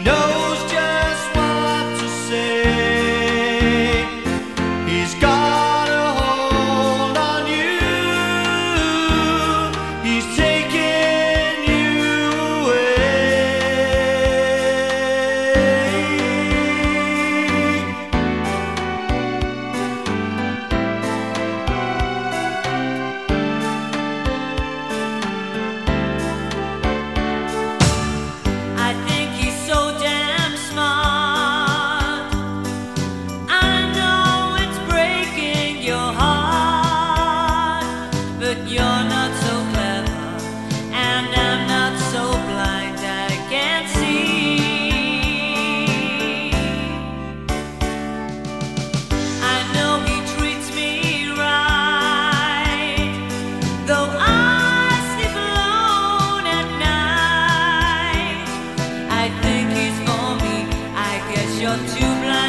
knows just what to say. He's got a hold on you. He's taking you away. I think he's so damn smart. I know it's breaking your heart, but you're not so clever, and I'm not so blind I can't see. I know he treats me right, though I sleep alone at night. I think he's for me, I guess you're too blind